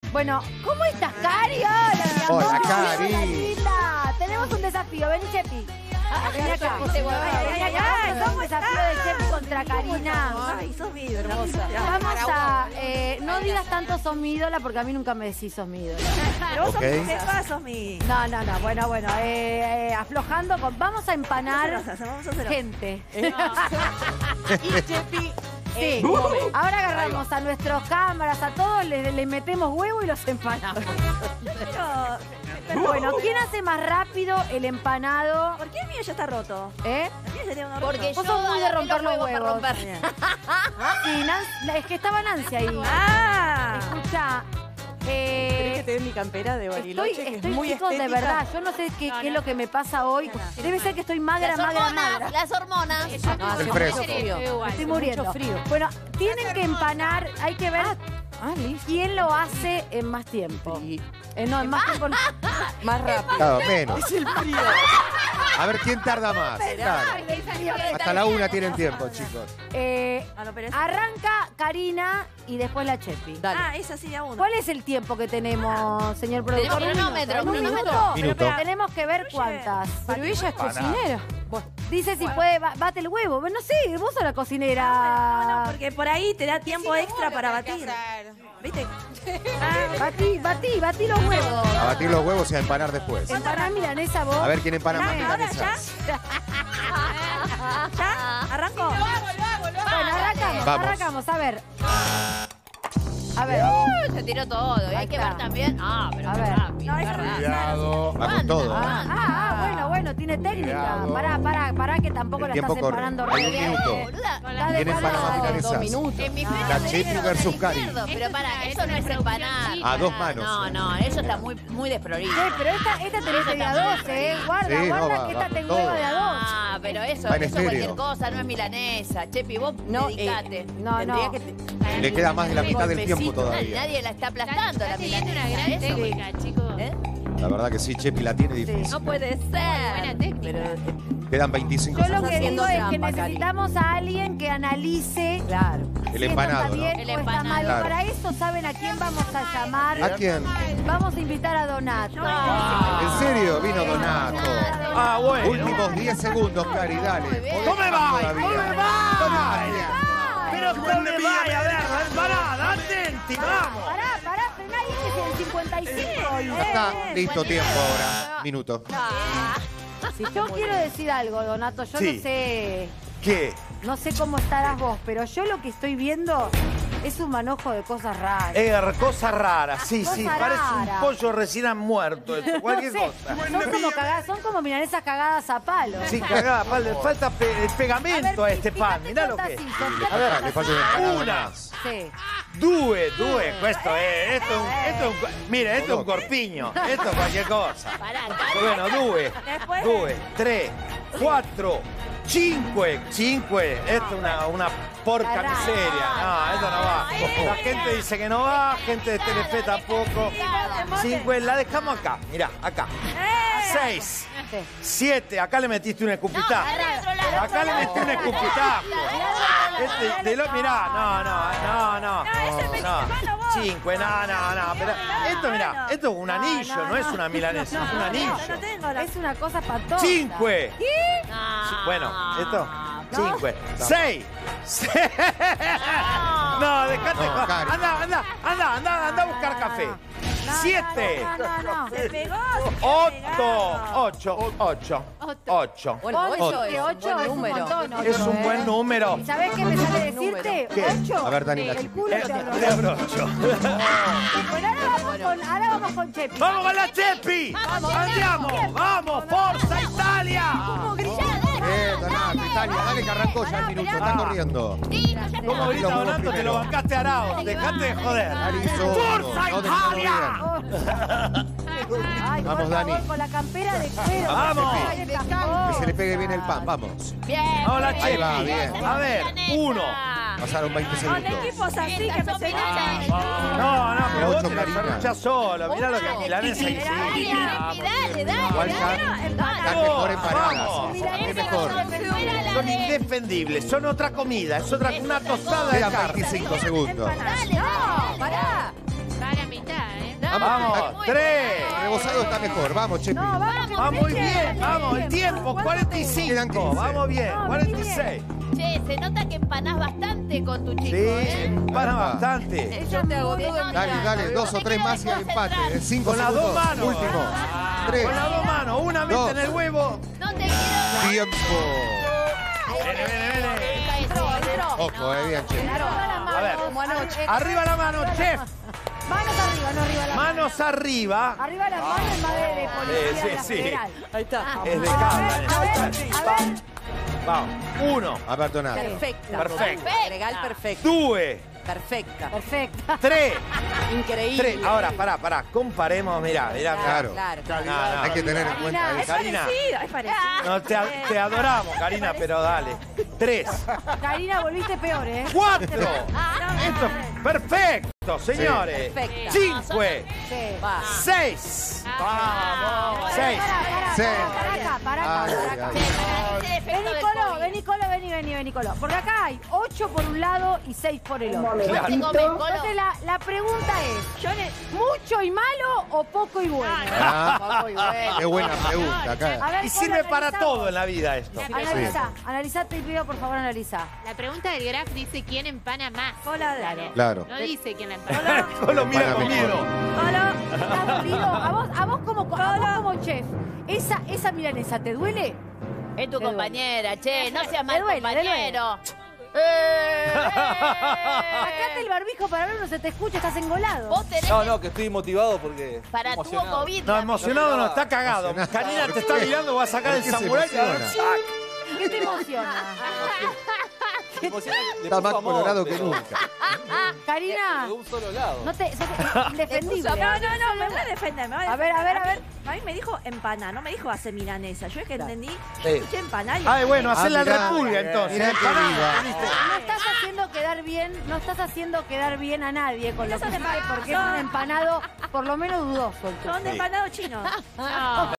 Bueno, ¿cómo estás, Cari? Hola, mi amor. Hola, Cari. Hola, linda. Tenemos un desafío. Vení, Chepi. Vení acá. Vení acá. Tenemos un desafío de Chepi contra Karina. Ay, sos mi ídola. Vamos a... no digas tanto sos mi ídola porque a mí nunca me decís sos mi ídola. Pero vos sos Ok. mi jefa, sos mi... No. Bueno. Aflojando. Vamos a empanar Vamos a hacer gente. Y Chepi, Sí. Ahora agarramos a nuestros cámaras, a todos, le metemos huevo y los empanamos. Pero, Bueno, ¿quién hace más rápido el empanado? ¿por qué el mío ya está roto? ¿Eh? El mío sería uno porque roto. Vos sos muy de agarré romper los para huevos. romper. Sí, es que estaba Nancy ahí. ¡Ah! Escucha, ¿Querés que te dé mi campera de Bariloche? que estoy es muy chicos, de estética. verdad, yo no sé qué es lo que me pasa hoy. Debe ser que estoy magra. Las hormonas. Ah, El sí, fresco. Estoy muriendo. Mucho frío. Bueno, tienen que empanar, hay que ver Listo. quién lo hace en más tiempo. Sí. No, en más tiempo no. Más rápido. Claro, menos. Es el frío. A ver quién tarda más. Claro. Hasta la 1 tienen tiempo, chicos. No, pero es... Arranca Karina y después la Chepi. Dale. Ah, es así de a uno. ¿Cuál es el tiempo que tenemos, señor productor? Tenemos cronómetro, ¿Un minuto? cronómetro. Minuto. Pero tenemos que ver cuántas. Pero ella es cocinera. Bueno, Dice si puede, bate el huevo. No sé, vos sos la cocinera. No, porque por ahí te da tiempo extra para batir. ¿Viste? Batí los huevos. A batir los huevos y a empanar después. Empaná milanesa vos. A ver quién empana más ¿Ahora milanesas. ¿Ya? ¿Arranco? Bueno, arrancamos, Vamos. arrancamos. A ver. A ver. se tiró todo. Y hay que está. ver también. Pero A qué ver. rápido. No, qué eso no es rápido. Cuidado. Va con todo. Bueno, tiene técnica. Cuidado. Pará, que tampoco El la tiempo estás corre. empanando Hay un bien. minuto. Boluda. Está ¿Quién empana más desbalado. milanesas? 2 minutos. En mi La Chepi versus Cari. Pero para, eso no es empanar. A 2 manos. No, eso está muy desprolijo. Pero esta tenés de a 2, Guarda, Sí, no, guarda va que esta con te todo. hueva de a 2. Pero eso Va en es cualquier estéreo. cosa, no es milanesa. Chepi, vos dedicate. No. Tendría que Le queda más de la mitad del tiempo todavía. Nadie la está aplastando la milanesa. una gran eso. técnica, chicos. ¿Eh? La verdad que sí, Chepi la tiene difícil. No puede ser. Buena técnica. Pero, Quedan 25 Yo lo segundos. que digo haciendo es que trampa, Cari. necesitamos a alguien que analice claro. El si esto empanado, está ¿no? bien El o está empanado. mal. Claro. Para eso, ¿saben a quién vamos a llamar? ¿A quién? Vamos a invitar a Donato. ¿En serio? Vino Donato. Bueno. Últimos 10 segundos, Cari, dale. ¿Cómo me va? Todavía. ¿Cómo me va? Todavía. Pero ¿cómo me va? A ver, pará, atenti, vamos. Pará, frená ahí que es el 55. Ya está, listo, tiempo ahora. Minuto. Yo quiero decir algo, Donato. Yo Sí. no sé. ¿Qué? No sé cómo estarás vos, pero yo lo que estoy viendo es un manojo de cosas raras. Cosa rara, sí, Cosa parece rara. un pollo recién muerto, eso, cualquier No sé, cosa. son como milanesas cagadas a palo. Sí, cagada, le falta el pegamento a este pan, mirá lo que es. A ver, le falta un empanado Una. más. Sí. Due, esto es mira, esto es un corpiño, esto es cualquier cosa. Pará, Bueno, Después. 3, 4, 5, esto es una porca Carajo. miseria. No, esto no va. La gente dice que no va, gente de Telefe tampoco. 5, la dejamos acá, mirá, acá. 6, 7, acá le metiste un escupitajo. Acá le metiste un escupitajo. Mirá, no. 5, no. Pero esto, mirá, esto es un anillo, no es una milanesa, es un anillo. No tengo la... Es una cosa espantosa. 5. Bueno, esto. 5. 6. No, dejate. No, Cari. Anda a buscar café. 7. No. Se pegó. 8. Bueno, Ocho, 8 es un ocho buen es un número. montón, ocho, Es un buen número. ¿Y sabés qué me sale decirte? ¿Qué? 8. A ver, Daniela. El culo te Te abrocha. abrocho. Bueno, ahora vamos con Chepi. ¡Vamos con la Chepi! ¡Andiamo! ¡Vamos! ¡Forza Italia! Donato, Italia, dale que arrancó ya el minuto, está corriendo. ¿Cómo grita Los huevos Donato? Te lo primero. bancaste Arao. Dejate de joder. Cari hizo ¡Forza uno, no dejó Italia! bien. Ay, Vamos, por favor, Dani. con la campera de cuero. Vamos. Ay, Que se le pegue bien el pan, vamos. Bien. Vamos la Ahí Chepi. va, bien. A ver, 1. Pasaron 20 Con segundos. equipos así que me se enganchan. No, pero vos Ocho, te la Karina. ferruchás solo. Mirá lo que es milanesa y Dale. Están mejor empanadas. Vamos. Es mejor. Son indefendibles, son otra comida, es una tostada de Quedan carne. 25 segundos. No, pará. Va a la mitad, Vamos, 3. Rebozado está mejor. Vamos, Chepi. No, vamos. Va muy bien, vamos, el tiempo, Quedan 45. 15. Vamos bien, No, 46. Che, se nota que empanás bastante con tu chico, Sí, ¿eh? para Epa. bastante. Ella te agotó de Dale, 2 o 3 más y al empate. En 5 Con las dos segundos. manos. Último. 3. Con las dos manos, una mete Dos. en el huevo. No te quiero. Tiempo. Entró. Ojo, bien, Chepi. A ver, arriba la mano, chef. Manos arriba, no arriba la mano. Manos arriba. Arriba las manos en madre de policía de la sí. federal. Ahí está. Es de A cámara. ver. Vamos. 1. Apertonado. Perfecta. Perfecto. Regal perfecto. 2. Perfecta. Perfecta. 3. Increíble. 3. Ahora, pará. Comparemos, mirá. Claro. Claro. No, Hay que tener en cuenta Karina, eso. Karina. Es parecido. No, te adoramos, Karina, pero dale. 3. Karina, volviste peor, ¿eh? 4. Esto es perfecto, señores. Perfecta. 5. Sí. Va. 6. Vamos. 6. Para acá. Vení, Colo, vení, Colo. Porque acá hay 8 por un lado y 6 por el otro. Claro. Entonces la pregunta es, ¿mucho y malo o poco y bueno? Qué buena pregunta. Acá. A ver, Y Colo, sirve para analizá todo vos. en la vida esto. Analizá, te pido por favor, analizá. La pregunta del graph dice quién empana más. Hola, Claro. No dice quién la empana. Colo mira con miedo. Colo, ¿estás dolido? A vos como chef, ¿esa milanesa te duele? Es tu Te compañera, che, no seas mal duele, compañero. Sacate el barbijo para ver, no se te escucha, estás engolado. Vos tenés No, que estoy motivado porque. para estoy tu emocionado. COVID. No, emocionado no, está cagado. Emocionado. Karina te está mirando, va a sacar el ¿Por qué se samurái. emociona? ¿Qué te emociona? Me emociona, le Está puso más amor, colorado que pero nunca. Karina, De un solo lado. no te, sos indefendible. No, me voy a defender. Me voy A ver. A mí me dijo empana, no me dijo hace milanesa. Yo es que entendí, Sí. escuché empana. y- Ay, bueno, hacerle mirá. la repulga entonces. Mirá qué Pará. viva. No estás haciendo quedar bien a nadie con lo que Son hiciste, porque es un empanado por lo menos dudoso. el tuyo. Son de empanado chino. No.